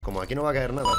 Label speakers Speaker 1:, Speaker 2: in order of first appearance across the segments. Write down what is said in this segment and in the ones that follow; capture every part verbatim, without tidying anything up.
Speaker 1: Como aquí no va a caer nada.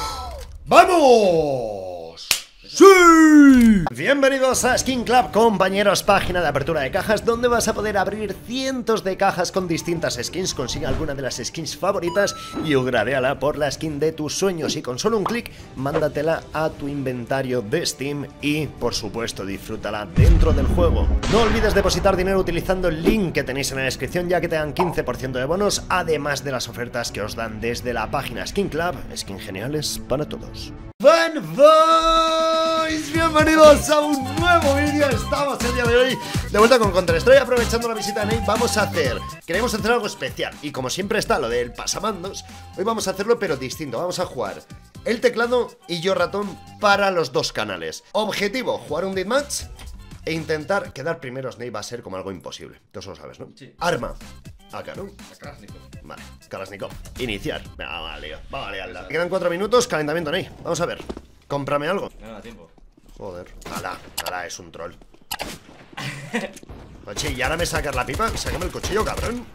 Speaker 1: ¡Vamos! ¡Sí! Bienvenidos a Skin Club, compañeros, página de apertura de cajas donde vas a poder abrir cientos de cajas con distintas skins. Consigue alguna de las skins favoritas y upgradeala por la skin de tus sueños. Y con solo un clic, mándatela a tu inventario de Steam y, por supuesto, disfrútala dentro del juego. No olvides depositar dinero utilizando el link que tenéis en la descripción, ya que te dan quince por ciento de bonos, además de las ofertas que os dan desde la página Skin Club. Skins geniales para todos. ¡Buen boys! Bienvenidos a un nuevo vídeo. Estamos el día de hoy de vuelta con Counter. Estoy aprovechando la visita de Nate. Vamos a hacer, queremos hacer algo especial. Y como siempre está lo del pasamandos, hoy vamos a hacerlo pero distinto. Vamos a jugar el teclado y yo ratón para los dos canales. Objetivo, jugar un deathmatch e intentar quedar primeros. Nate va a ser como algo imposible. Tú eso lo sabes, ¿no? Sí. Arma. Acá, ¿no?
Speaker 2: Kalashnikov.
Speaker 1: Vale, Kalashnikov. Iniciar. Venga, vale, va a liarla. Quedan cuatro minutos, calentamiento, Ney. Vamos a ver. Cómprame algo.
Speaker 2: No da tiempo.
Speaker 1: Joder. Ala, ala, es un troll. Oye, ¿y ahora me sacas la pipa? Sácame el cuchillo, cabrón.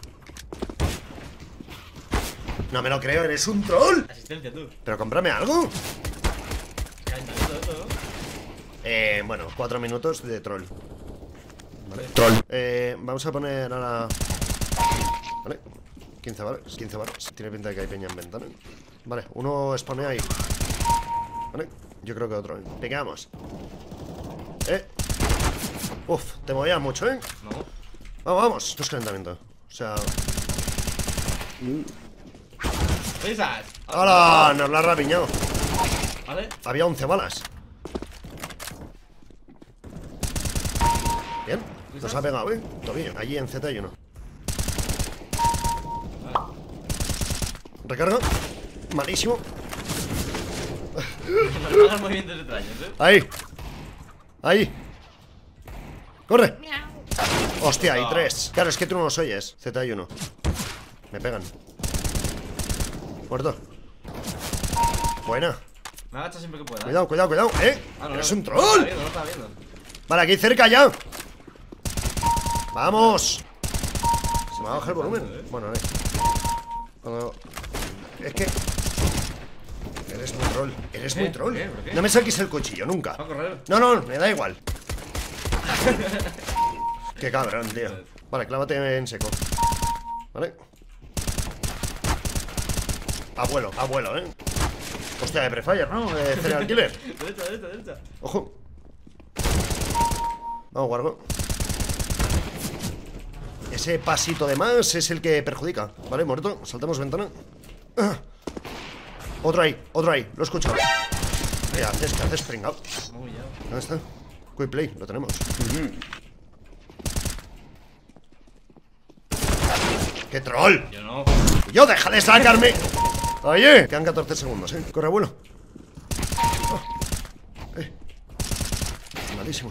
Speaker 1: No me lo creo, eres un troll.
Speaker 2: Asistencia, tú.
Speaker 1: Pero cómprame algo.
Speaker 2: Calentamiento, todo.
Speaker 1: Eh, bueno, cuatro minutos de troll. Vale. Troll. Eh, vamos a poner a la... Vale, quince balas, quince balas. Tiene pinta de que hay peña en ventana. Vale, uno spawné ahí. Vale, yo creo que otro, ¿eh? Pegamos. Eh. Uf, te movía mucho, ¿eh?
Speaker 2: No.
Speaker 1: Vamos, vamos, esto es calentamiento. O sea...
Speaker 2: ¡Risas!
Speaker 1: ¡Hala! Nos la ha rapiñado.
Speaker 2: ¿Vale?
Speaker 1: Había once balas. Bien, nos ha pegado, ¿eh? Tobillo, allí en Z hay uno. Recarga. Malísimo.
Speaker 2: No hagas movimientos extraños, ¿eh?
Speaker 1: Ahí. Ahí. Corre. Hostia, hay tres. Claro, es que tú no los oyes. Z hay uno. Me pegan. Muerto. Buena.
Speaker 2: Me agacha siempre que pueda.
Speaker 1: Cuidado, cuidado, cuidado. ¿Eh?
Speaker 2: Ah, no,
Speaker 1: ¡Eres
Speaker 2: no,
Speaker 1: un
Speaker 2: no estaba
Speaker 1: troll!
Speaker 2: viendo, no estaba viendo.
Speaker 1: Vale, aquí cerca ya. Vamos. Se me va a bajar el volumen. Bueno, a ver. Cuando... Es que... Eres muy troll. Eres muy
Speaker 2: ¿Eh?
Speaker 1: troll.
Speaker 2: ¿Qué? ¿Por qué?
Speaker 1: No me saques el cuchillo, nunca.
Speaker 2: Va a correr.
Speaker 1: No, no, me da igual. Qué cabrón, tío. Vale, clávate en seco. Vale. Abuelo, abuelo, eh. Hostia, de prefire, ¿no? De serial killer.
Speaker 2: Derecha, derecha, derecha.
Speaker 1: Ojo. Vamos, guardo. Ese pasito de más es el que perjudica. Vale, muerto. Saltamos ventana. Ah. Otro ahí, otro ahí. Lo he escuchado. ¿Qué haces? ¿Qué haces, pringao?
Speaker 2: Muy ya.
Speaker 1: ¿Dónde está? Quick play, lo tenemos. ¡Qué troll!
Speaker 2: Yo no.
Speaker 1: ¡Yo, deja de sacarme! Oye, quedan catorce segundos, ¿eh? Corre, abuelo. Oh. Eh. Malísimo.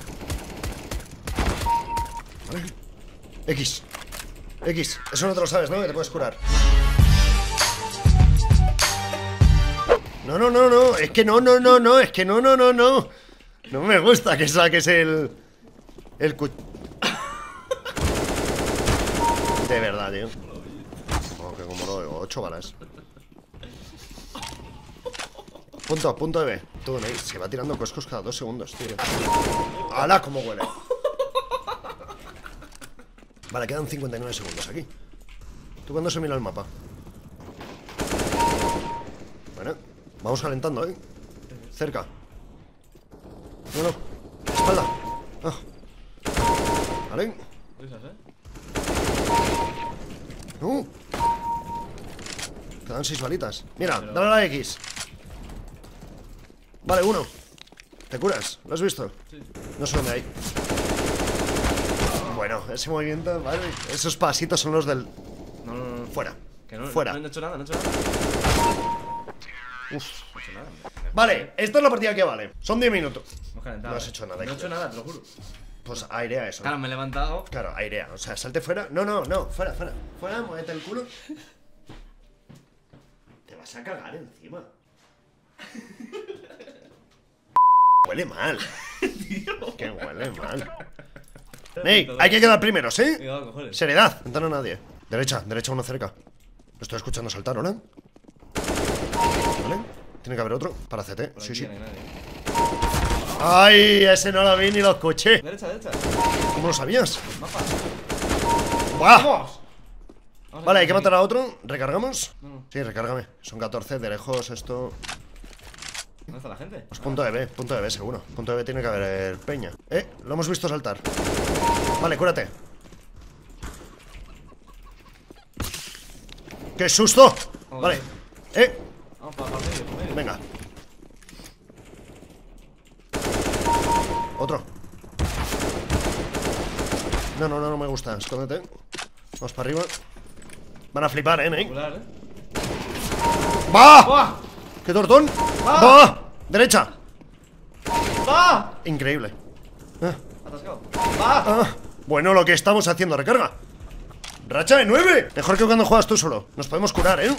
Speaker 1: Vale. X. X. Eso no te lo sabes, ¿no? Que te puedes curar. No, no, no, no. Es que no, no, no, no. Es que no, no, no, no. No me gusta que saques el... El cu... De verdad, tío. Oh, que como lo oigo. Ocho balas. Punto, punto de B. Tú, Nate, se va tirando coscos cada dos segundos, tío. ¡Hala! ¿Cómo huele? Vale, quedan cincuenta y nueve segundos aquí. ¿Tú cuándo se mira el mapa? Bueno, vamos calentando, ¿eh? Cerca. No, no. Espalda. Ah. Vale.
Speaker 2: Risas, ¿eh?
Speaker 1: Uh. Quedan seis balitas. Mira, dale a la X. Vale, uno. ¿Te curas? ¿Lo has visto?
Speaker 2: Sí.
Speaker 1: No sé dónde hay. Bueno, ese movimiento, vale. Esos pasitos son los del...
Speaker 2: No, no, no.
Speaker 1: Fuera.
Speaker 2: Que no,
Speaker 1: Fuera.
Speaker 2: No, no he hecho nada, no he hecho nada.
Speaker 1: Uf.
Speaker 2: No he hecho nada.
Speaker 1: Vale, esta es la partida que vale. Son diez minutos.
Speaker 2: Hemos calentado.
Speaker 1: No has hecho nada,
Speaker 2: No he hecho nada, te lo juro.
Speaker 1: Pues airea eso.
Speaker 2: Claro, me he levantado.
Speaker 1: Claro, airea. O sea, salte fuera. No, no, no. Fuera, fuera. Fuera, muévete el culo. Te vas a cagar encima. Huele mal. Que huele mal. Ney, hay que quedar primeros, ¿eh?
Speaker 2: Venga, cojones.
Speaker 1: Seriedad. Ventana nadie. Derecha, derecha uno cerca. Lo estoy escuchando saltar, ¿hola? Tiene que haber otro para C T.
Speaker 2: Por
Speaker 1: Sí,
Speaker 2: aquí
Speaker 1: sí.
Speaker 2: no hay nadie.
Speaker 1: ¡Ay! Ese no lo vi ni lo escuché.
Speaker 2: Derecha, derecha.
Speaker 1: ¿Cómo lo sabías?
Speaker 2: Mapa.
Speaker 1: ¡Buah!
Speaker 2: ¡Vamos! Vamos
Speaker 1: Vale, hay
Speaker 2: aquí.
Speaker 1: que matar a otro. ¿Recargamos?
Speaker 2: No, no.
Speaker 1: Sí, recárgame. Son catorce de lejos esto.
Speaker 2: ¿Dónde está la gente?
Speaker 1: Pues punto de B, punto de B seguro. Punto de B tiene que haber peña. Eh, lo hemos visto saltar. Vale, cúrate. ¡Qué susto! Vale. Eh,
Speaker 2: Vamos para, para el medio, para el medio.
Speaker 1: venga. Otro. No, no, no, no me gusta. Escóndete. Vamos para arriba. Van a flipar, eh, Ney.
Speaker 2: Popular, ¿eh?
Speaker 1: ¡Va!
Speaker 2: ¡Va!
Speaker 1: ¡Qué tortón!
Speaker 2: ¡Va!
Speaker 1: ¡Va! ¡Derecha!
Speaker 2: ¡Va!
Speaker 1: Increíble. Ah,
Speaker 2: Atascado. ¡Va!
Speaker 1: ah. Bueno, lo que estamos haciendo, recarga. ¡Racha de nueve! Mejor que cuando juegas tú solo. Nos podemos curar, ¿eh?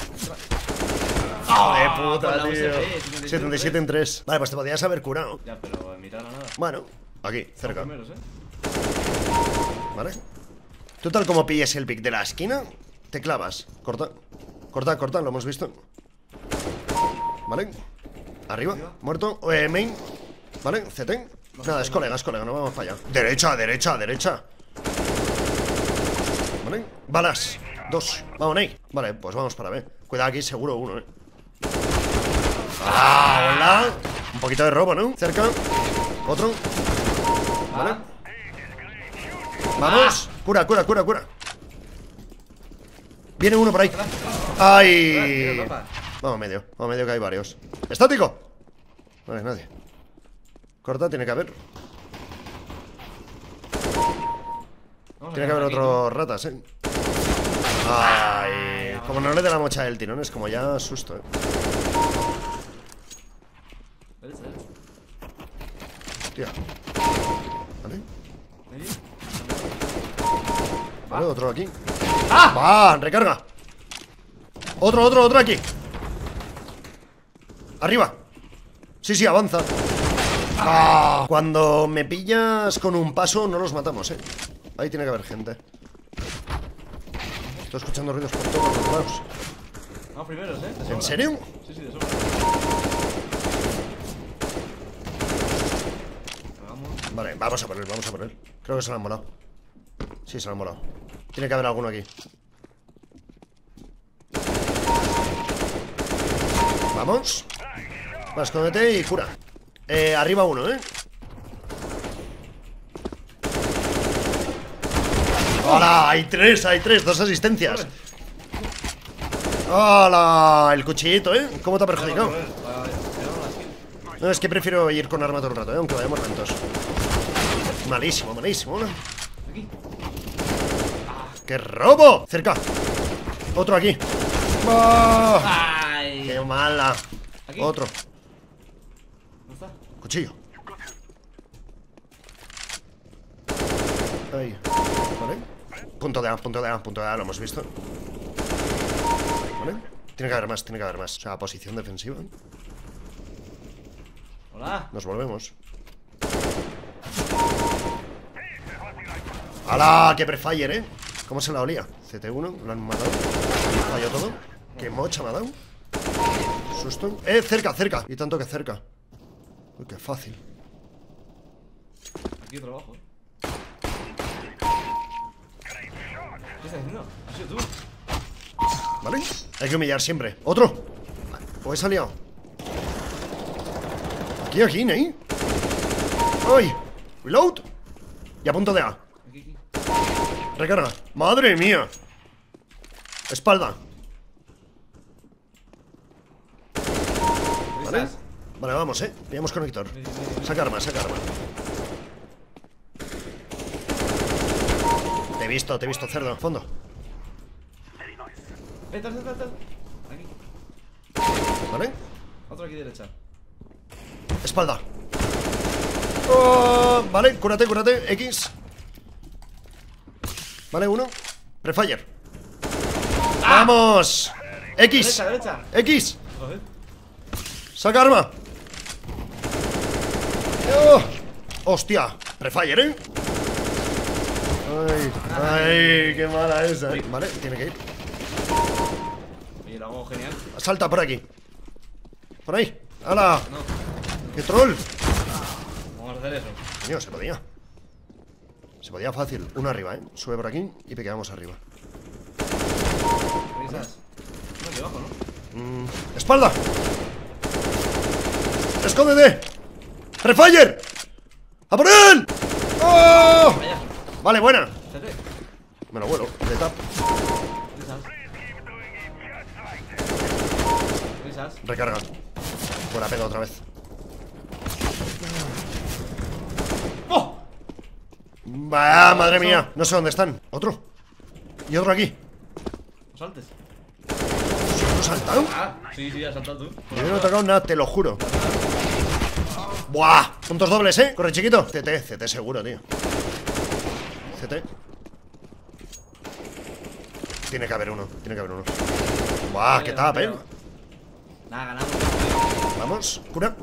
Speaker 1: ¡Oh, de
Speaker 2: con
Speaker 1: puta,
Speaker 2: la U S
Speaker 1: tío!
Speaker 2: B,
Speaker 1: setenta y siete en tres. Vale, pues te podías haber curado.
Speaker 2: Ya, pero en mitad de la nada.
Speaker 1: Bueno, aquí, cerca.
Speaker 2: Son primeros, ¿eh?
Speaker 1: ¿Vale? Tú tal como pilles el pick de la esquina, te clavas. Corta. Corta, corta, lo hemos visto. ¿Vale? Arriba, muerto. Eh, main. ¿Vale? C T. Nada, es colega, es colega, no vamos para allá. Derecha, derecha, derecha. ¿Vale? Balas. Dos. Vamos, Ney. Vale, pues vamos para B. Cuidado aquí, seguro uno, eh. ¡Ah, hola! Un poquito de robo, ¿no? Cerca. Otro. ¿Vale? Vamos. Cura, cura, cura, cura. Viene uno por ahí. ¡Ay! Vamos medio, vamos medio que hay varios. ¡Estático! No hay nadie. Corta, tiene que haber.
Speaker 2: Vamos a
Speaker 1: Tiene que haber
Speaker 2: aquí,
Speaker 1: otros ratas, eh. Ay, como no le dé la mocha del tirón, es como ya susto, eh.
Speaker 2: ¿no? Derecha, derecha.
Speaker 1: Hostia. ¿Vale?
Speaker 2: ¿Medio?
Speaker 1: Vale, otro aquí.
Speaker 2: ¡Ah!
Speaker 1: ¡Va! ¡Recarga! Otro, otro, otro aquí. Arriba. Sí, sí, avanza. ¡Ah! Cuando me pillas con un paso, no los matamos, eh. Ahí tiene que haber gente. Estoy escuchando ruidos por todos los lados.
Speaker 2: Vamos primeros, ¿eh? De sobra.
Speaker 1: ¿En serio?
Speaker 2: Sí, sí, de sobra. Vamos.
Speaker 1: Vale, vamos a por él, vamos a por él. Creo que se lo han molado. Sí, se lo han molado. Tiene que haber alguno aquí. Vamos. Va, escóndete y cura. Eh, arriba uno, ¿eh? ¡Hola! Hay tres, hay tres, dos asistencias. ¡Hola! El cuchillito, ¿eh? ¿Cómo te ha perjudicado?
Speaker 2: Vale, vale, quedamos en la esquina.
Speaker 1: No, es que prefiero ir con arma todo el rato, ¿eh? Aunque vayamos lentos. Malísimo, malísimo, ¿no?
Speaker 2: Aquí.
Speaker 1: ¡Qué robo! Cerca. Otro aquí. ¡Ah!
Speaker 2: ¡Ay!
Speaker 1: ¡Qué mala!
Speaker 2: Aquí.
Speaker 1: Otro.
Speaker 2: ¿Dónde está?
Speaker 1: Cuchillo. Ahí. Vale. Punto de A, punto de A, punto de A, lo hemos visto. Vale. Tiene que haber más, tiene que haber más. O sea, posición defensiva.
Speaker 2: Hola.
Speaker 1: Nos volvemos. ¡Hala! ¡Qué prefire, eh! ¿Cómo se la olía? C T uno, lo han matado. Falló todo. ¡Qué mocha me ha dado! Susto. ¡Eh! Cerca, cerca. Y tanto que cerca. Uy, qué fácil.
Speaker 2: Aquí otro abajo. ¿Qué estás haciendo? ¿Has sido tú?
Speaker 1: ¿Vale? Hay que humillar siempre. ¡Otro! ¿O he salido? Aquí, aquí, Ney. ¡Ay! ¡Reload! Y a punto de A.
Speaker 2: Aquí, aquí.
Speaker 1: Recarga. ¡Madre mía! Espalda. ¿Vale?
Speaker 2: ¿Estás?
Speaker 1: Vale, vamos, eh. Pillamos conector.
Speaker 2: Medio, medio, medio.
Speaker 1: Saca arma, saca arma. Te he visto, te he visto, cerdo. Fondo.
Speaker 2: Eh, tal, tal, tal, tal. Aquí.
Speaker 1: ¿Vale?
Speaker 2: Otro aquí derecha.
Speaker 1: Espalda. Oh, vale, cúrate, cúrate. X. Vale, uno. Prefire. ¡Vamos! X.
Speaker 2: Derecha, derecha.
Speaker 1: X.
Speaker 2: Otra vez.
Speaker 1: Saca arma. Oh, hostia. Prefire, ¿eh? Ay, ay, qué mala esa. ¿Eh? Vale, tiene que ir.
Speaker 2: Oye, lo hago genial.
Speaker 1: Salta por aquí. Por ahí. ¡Hala!
Speaker 2: No.
Speaker 1: ¡Qué troll!
Speaker 2: Vamos a hacer eso.
Speaker 1: Coño, se podía. Se podía fácil. Uno arriba, ¿eh? Sube por aquí y pequeamos arriba.
Speaker 2: Risas. No, aquí abajo, ¿no?
Speaker 1: Mm, ¡Espalda! ¡Escóndete! ¡Refire! ¡A por él! ¡Oh!
Speaker 2: Vaya.
Speaker 1: Vale, buena.
Speaker 2: C T.
Speaker 1: Me lo vuelo. De tap.
Speaker 2: Risas. Risas.
Speaker 1: Recarga. Buena pega otra vez.
Speaker 2: ¡Oh!
Speaker 1: ¡Bah, madre mía! No sé dónde están. Otro. Y otro aquí.
Speaker 2: No saltes.
Speaker 1: ¿No saltaron?
Speaker 2: Ah, sí, sí, has saltado tú.
Speaker 1: Yo no he tocado nada, te lo juro. ¡Buah! Puntos dobles, ¿eh? Corre, chiquito. C T, C T seguro, tío. C T. Tiene que haber uno, tiene que haber uno. ¡Buah! ¡Qué tap, eh!
Speaker 2: Nada, ganamos.
Speaker 1: Vamos, cura.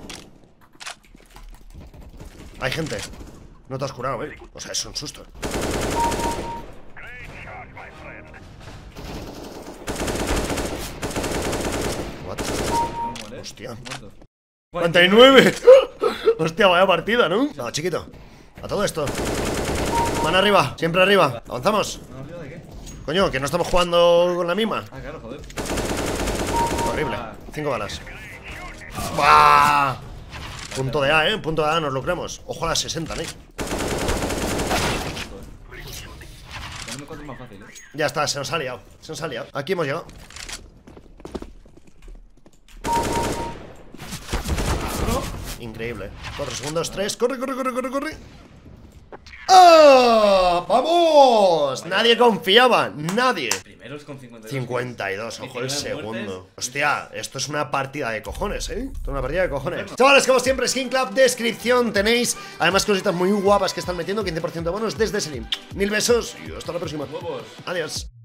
Speaker 1: Hay gente. No te has curado, eh. O sea, es un susto. What?
Speaker 2: No muere.
Speaker 1: Hostia.
Speaker 2: Muerto.
Speaker 1: cuarenta y nueve. Hostia, vaya partida, ¿no? No, chiquito. A todo esto. Van arriba, siempre arriba. Avanzamos.
Speaker 2: ¿No arriba de qué?
Speaker 1: Coño, que no estamos jugando con la misma.
Speaker 2: Ah, claro, joder.
Speaker 1: Horrible. Cinco balas. ¡Bah! Punto de A, eh. Punto de A, nos lo creemos. Ojo a las sesenta, ¿eh?
Speaker 2: Ya no me encuentro más fácil, eh.
Speaker 1: Ya está, se nos ha liado. Se nos ha liado. Aquí hemos llegado. Increíble. Cuatro segundos, tres. Corre, corre, corre, corre, corre. ¡Ah! ¡Vamos! Nadie confiaba, nadie.
Speaker 2: Primeros con cincuenta y dos.
Speaker 1: cincuenta y dos, ojo el
Speaker 2: diecinueve
Speaker 1: segundo.
Speaker 2: muertes.
Speaker 1: Hostia, esto es una partida de cojones, ¿eh? Esto es una partida de cojones. Chavales, como siempre, Skin Club, descripción tenéis. Además, cositas muy guapas que están metiendo. quince por ciento de bonos desde Selim. Mil besos y hasta la próxima.
Speaker 2: Huevos.
Speaker 1: Adiós.